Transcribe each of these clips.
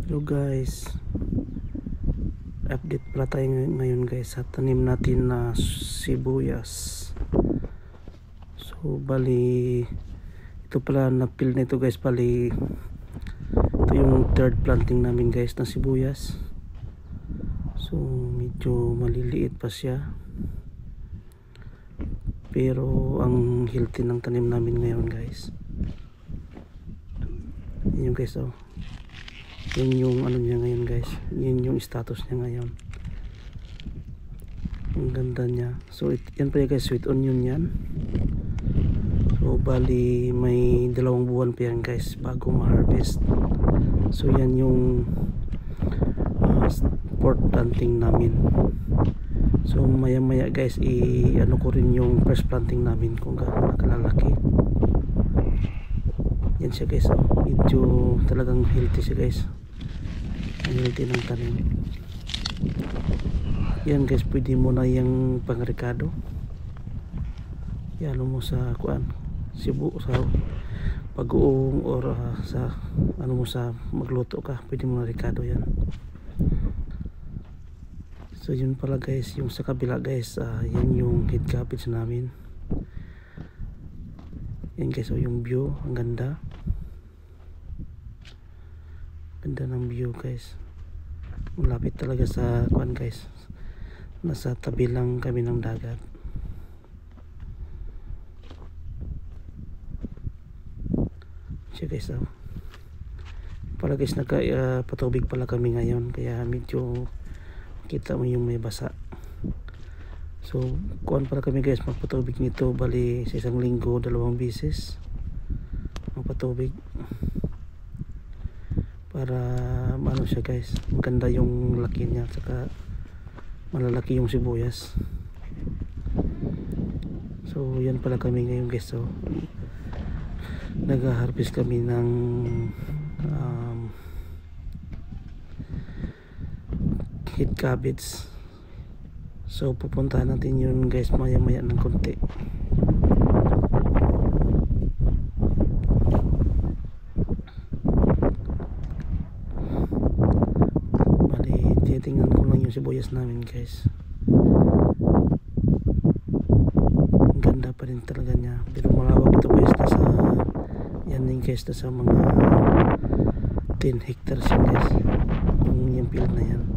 Hello guys, update pala tayo ngayon guys sa tanim natin na sibuyas. So bali ito pala na field na ito guys, bali ito yung third planting namin guys na sibuyas. So medyo maliliit pa siya, pero ang healthy ng tanim namin ngayon guys. Yun guys, oh. Yun yung ano niya ngayon guys, yun yung status niya ngayon. Ang ganda niya. So yan pa guys, sweet onion yan. So bali may 2 buwan pa yan guys bago ma-harvest. So yan yung fourth planting namin. So maya maya guys ano ko rin yung first planting namin kung gaano nakalalaki. Yan siya guys, oh. Medyo talagang healthy siya guys, ang healthy ng tanim. Yan guys, pwede mo na yung pangrekado. Yan mo sa kuan, sibu sa pag-uong or sa ano mo sa magluto ka, pwede mo na rekado yan. So yun pala guys, yung sa kabila guys, yan yung head cabbage namin. Yan guys, oh, yung view, ang ganda. Ganda ng view guys. Malapit talaga sa kuan guys. Nasa tabi lang kami ng dagat. Siya guys, oh. Para guys, patubig pala kami ngayon, kaya medyo kita mo yung may basa. So kuan pala kami guys, magpatubig nito bali sa isang linggo 2 beses magpatubig, para ano siya guys, maganda yung laki niya, saka malalaki yung sibuyas. So yan pala kami ngayon guys. So nag-harvest kami ng head cabbage. So pupuntahan natin yun guys maya maya ng konti. Tingnan ko lang yung sibuyas namin guys. Ang ganda pa rin talaga niya, pero malawak ito guys. Yan din guys, sa mga 10 hectares yun guys, yung field na yan.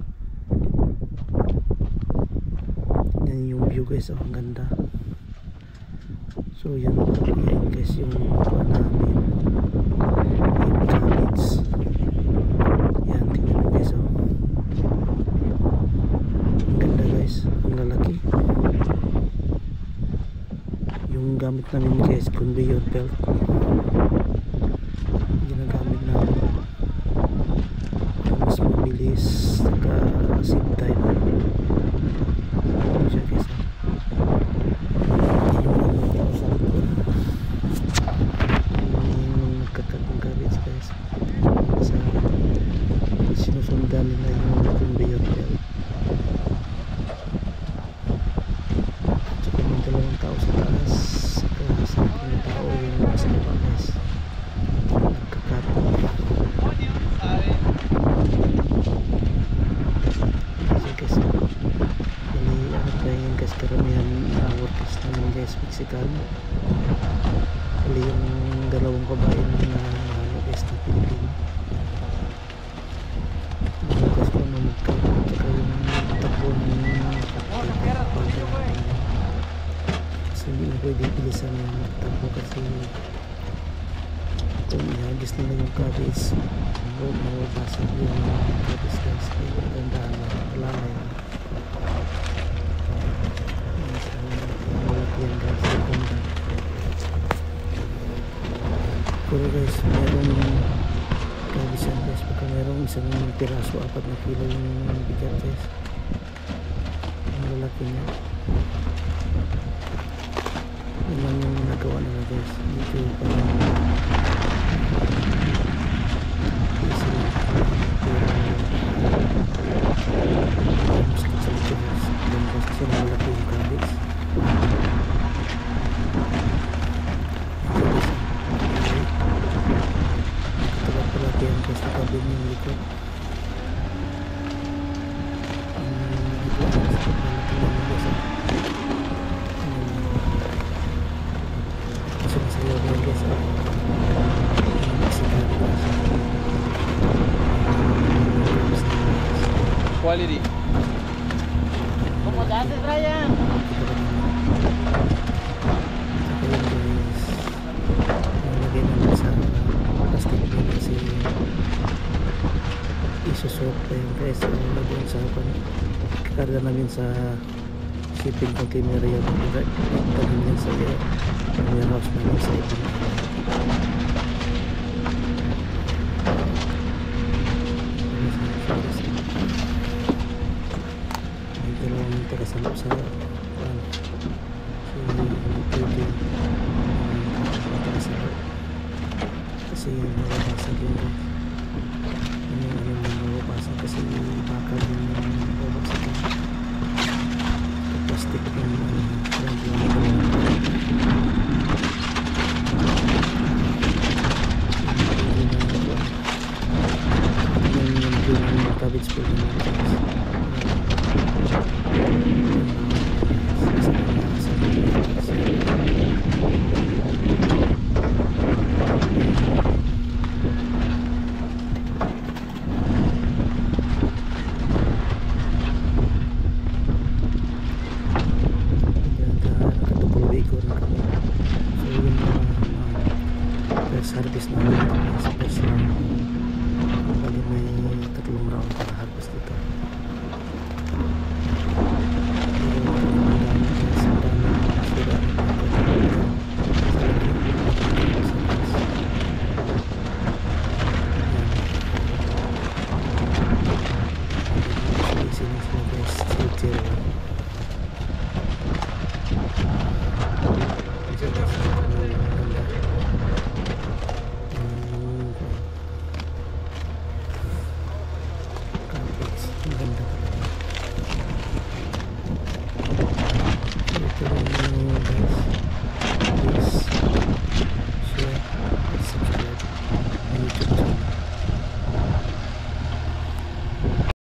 Yan yung view guys, oh, ang ganda. So yan guys, yung namin head cabbage. Yan, tingnan mo guys, oh. Ang lalaki. Yung gamit namin guys, conveyor belt, ginagamit namin mas mabilis, saka save time. Ano siya guys, yung nagkakat ng garbage guys, sinusundan nila yung conveyor belt. Tao sa taas, saka 10 tao yung nasa baba guys, nagkakat. So guys, bali ano pa yun guys, karamihan workers naman guys, Mexican. Bali yung 2 babae na guys na Pilipino. Guys ko na magkakat, saka yung takbo ng hindi na pwede bilisan yung takbo, kasi kung ihagis nila yung cabbage, mawabasag yung cabbage guys. Kaya magandaan na alalay na malaki yan guys, maganda. Pero guys, merong cabbage yan guys, pagka merong isang piraso 4 na kilo yung bigat guys, ang lalaki niya. Yun lang yung nagawa nila guys, medyo parang easy lang, pero mas nagsalito guys. Yan guys, kasi nakalaki yung cabbage. Nakatagal pala yan guys, nakabili yung likod. Likod sa sumasayaw ko yan guys. Quality. Como dati, Brian? Nalagay naman sa plastic bin kasi isusok pa yun guys. Lagyan sa kakarga namin sa shipping container yun. Pagdating yan sa warehouse namin sa ibang may dalawang tagasanap sa pwede tagasanap kasi mababasag yun yung mababasag kasi bakal yung mababasag yun plastic yung cabbage po yung